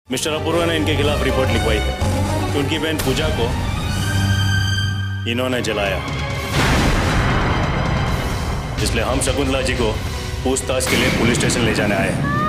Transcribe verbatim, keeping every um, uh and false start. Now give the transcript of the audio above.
Mister Apoorva ने इनके खिलाफ रिपोर्ट लिखवाई है कि उनकी बहन पूजा को इन्होंने जलाया, इसलिए हम शकुंतला जी को पूछताछ के लिए पुलिस स्टेशन ले जाने आए हैं।